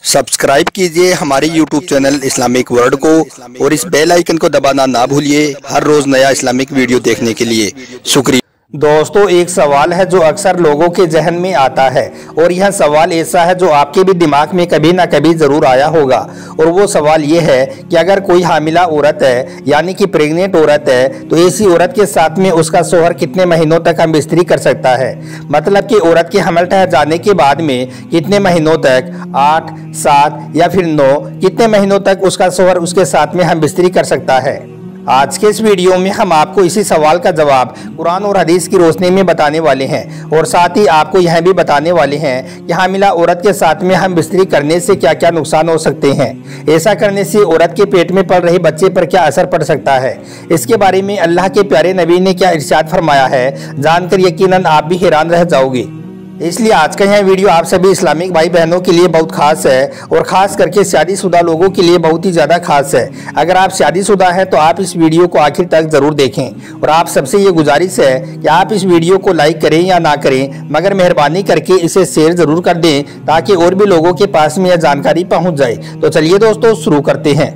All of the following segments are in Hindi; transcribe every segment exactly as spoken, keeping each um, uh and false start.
सब्सक्राइब कीजिए हमारे यूट्यूब चैनल इस्लामिक वर्ल्ड को और इस बेल आइकन को दबाना ना भूलिए हर रोज नया इस्लामिक वीडियो देखने के लिए। शुक्रिया। दोस्तों, एक सवाल है जो अक्सर लोगों के जहन में आता है और यह सवाल ऐसा है जो आपके भी दिमाग में कभी ना कभी ज़रूर आया होगा। और वो सवाल ये है कि अगर कोई हामिला औरत है यानी कि प्रेग्नेंट औरत है तो ऐसी औरत के साथ में उसका शोहर कितने महीनों तक हम बिस्तरी कर सकता है। मतलब कि औरत के हमल ठहर जाने के बाद में कितने महीनों तक, आठ, सात या फिर नौ, कितने महीनों तक उसका शोहर उसके साथ में हम बिस्तरी कर सकता है। आज के इस वीडियो में हम आपको इसी सवाल का जवाब कुरान और हदीस की रोशनी में बताने वाले हैं और साथ ही आपको यह भी बताने वाले हैं कि हामिला औरत के साथ में हम बिस्तरी करने से क्या क्या नुकसान हो सकते हैं। ऐसा करने से औरत के पेट में पल रहे बच्चे पर क्या असर पड़ सकता है। इसके बारे में अल्लाह के प्यारे नबी ने क्या इरशाद फरमाया है, जानकर यकीनन आप भी हैरान रह जाओगे। इसलिए आज का यह वीडियो आप सभी इस्लामिक भाई बहनों के लिए बहुत खास है और ख़ास करके शादीशुदा लोगों के लिए बहुत ही ज़्यादा खास है। अगर आप शादीशुदा हैं तो आप इस वीडियो को आखिर तक ज़रूर देखें और आप सबसे ये गुजारिश है कि आप इस वीडियो को लाइक करें या ना करें, मगर मेहरबानी करके इसे शेयर ज़रूर कर दें ताकि और भी लोगों के पास में यह जानकारी पहुँच जाए। तो चलिए दोस्तों, शुरू करते हैं।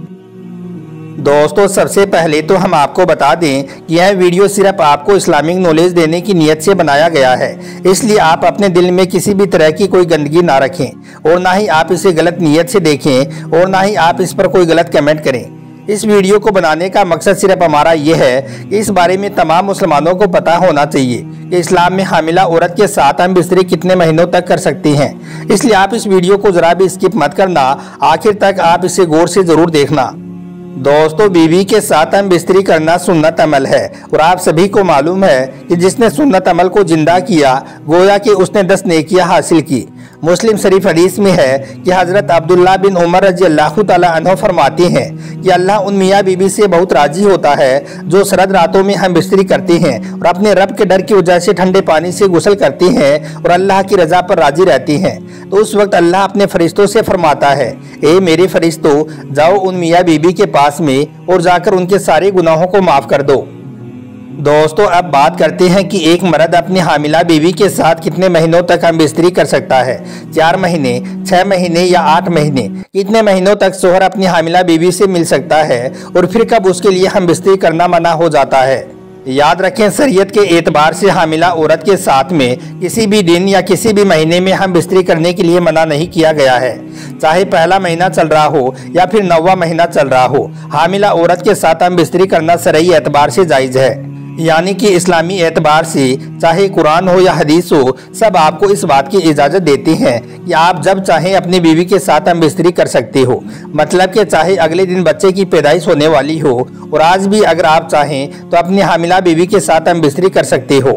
दोस्तों, सबसे पहले तो हम आपको बता दें कि यह वीडियो सिर्फ आपको इस्लामिक नॉलेज देने की नीयत से बनाया गया है, इसलिए आप अपने दिल में किसी भी तरह की कोई गंदगी ना रखें और ना ही आप इसे गलत नीयत से देखें और ना ही आप इस पर कोई गलत कमेंट करें। इस वीडियो को बनाने का मकसद सिर्फ हमारा यह है कि इस बारे में तमाम मुसलमानों को पता होना चाहिए कि इस्लाम में हामिला औरत के साथ हम बिस्तरी कितने महीनों तक कर सकते हैं। इसलिए आप इस वीडियो को ज़रा भी स्किप मत करना, आखिर तक आप इसे गौर से ज़रूर देखना। दोस्तों, बीवी के साथ हम बिस्तरी करना सुन्नत अमल है और आप सभी को मालूम है कि जिसने सुन्नत अमल को जिंदा किया गोया कि उसने दस नेकियां हासिल की। मुस्लिम शरीफ हदीस में है कि हज़रत अब्दुल्ला बिन उमर रज़ी अल्लाह तआला अन्हु फरमाते हैं कि अल्लाह उन मियाँ बीबी से बहुत राजी होता है जो सरद रातों में हम बिस्तरी करते हैं और अपने रब के डर की वजह से ठंडे पानी से गुस्ल करते हैं और अल्लाह की रज़ा पर राजी रहती हैं। तो उस वक्त अल्लाह अपने फरिश्तों से फरमाता है, ए मेरे फरिश्तों, जाओ उन मियाँ बीबी के पास में और जाकर उनके सारे गुनाहों को माफ़ कर दो। दोस्तों, अब बात करते हैं कि एक मर्द अपनी हामिला बीवी के साथ कितने महीनों तक हम बिस्तरी कर सकता है। चार महीने, छः महीने या आठ महीने, कितने महीनों तक शोहर अपनी हामिला बीवी से मिल सकता है और फिर कब उसके लिए हम बिस्तरी करना मना हो जाता है। याद रखें, शरीयत के एतबार से हामिला औरत के साथ में किसी भी दिन या किसी भी महीने में हम बिस्तरी करने के लिए मना नहीं किया गया है, चाहे पहला महीना चल रहा हो या फिर नौवां महीना चल रहा हो। हामिला औरत के साथ हम बिस्तरी करना शरई एतबार से जायज़ है, यानी कि इस्लामी एतबार से चाहे कुरान हो या हदीस हो, सब आपको इस बात की इजाज़त देते हैं कि आप जब चाहें अपनी बीवी के साथ हम बिस्तरी कर सकते हो। मतलब कि चाहे अगले दिन बच्चे की पैदाइश होने वाली हो और आज भी अगर आप चाहें तो अपनी हामिला बीवी के साथ हम बिस्तरी कर सकते हो।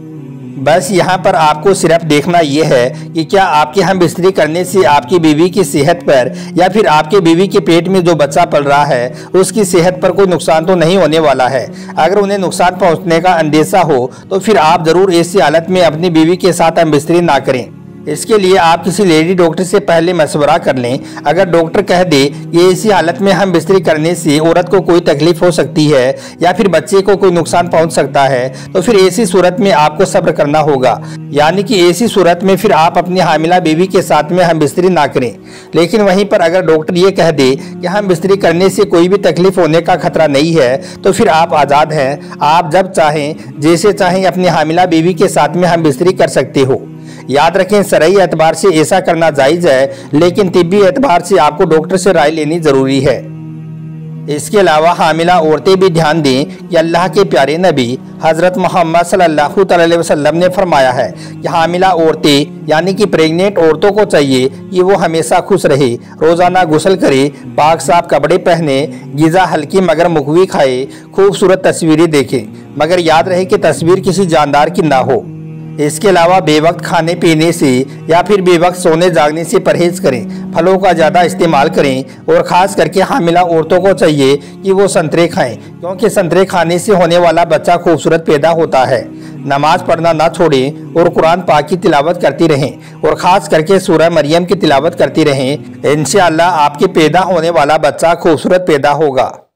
बस यहाँ पर आपको सिर्फ देखना यह है कि क्या आपके हम बिस्तरी करने से आपकी बीवी की सेहत पर या फिर आपके बीवी के पेट में जो बच्चा पल रहा है उसकी सेहत पर कोई नुकसान तो नहीं होने वाला है। अगर उन्हें नुकसान पहुँचने का अंदेशा हो तो फिर आप ज़रूर ऐसी हालत में अपनी बीवी के साथ हम बिस्तरी ना करें। इसके लिए आप किसी लेडी डॉक्टर से पहले मशवरा कर लें। अगर डॉक्टर कह दे कि ऐसी हालत में हम बिस्तरी करने से औरत को कोई तकलीफ हो सकती है या फिर बच्चे को कोई नुकसान पहुंच सकता है तो फिर ऐसी सूरत में आपको सब्र करना होगा, यानी कि ऐसी सूरत में फिर आप अपनी हामिला बीवी के साथ में हम बिस्तरी ना करें। लेकिन वहीं पर अगर डॉक्टर ये कह दे कि हम बिस्तरी करने से कोई भी तकलीफ होने का खतरा नहीं है तो फिर आप आज़ाद हैं, आप जब चाहें जैसे चाहें अपनी हामिला बीवी के साथ में हम बिस्तरी कर सकते हो। याद रखें, शरई एतबार से ऐसा करना जायज़ है, लेकिन तिब्बी एतबार से आपको डॉक्टर से राय लेनी ज़रूरी है। इसके अलावा हामिला औरतें भी ध्यान दें कि अल्लाह के प्यारे नबी हज़रत मोहम्मद सल्लल्लाहु अलैहि वसल्लम ने फरमाया है कि हामिला औरतें यानी कि प्रेग्नेंट औरतों को चाहिए कि वो हमेशा खुश रहे, रोज़ाना गुस्ल करे, पाक साफ कपड़े पहने, ग़िज़ा हल्की मगर मुकवी खाए, खूबसूरत तस्वीरें देखें, मगर याद रहे कि तस्वीर किसी जानदार की ना हो। इसके अलावा बेवक्त खाने पीने से या फिर बेवक्त सोने जागने से परहेज करें, फलों का ज़्यादा इस्तेमाल करें और ख़ास करके हामिला औरतों को चाहिए कि वो संतरे खाएं, क्योंकि संतरे खाने से होने वाला बच्चा खूबसूरत पैदा होता है। नमाज पढ़ना ना छोड़ें और कुरान पाक की तिलावत करती रहें और ख़ास करके सूरह मरियम की तिलावत करती रहें। इंशाअल्लाह आपके पैदा होने वाला बच्चा खूबसूरत पैदा होगा।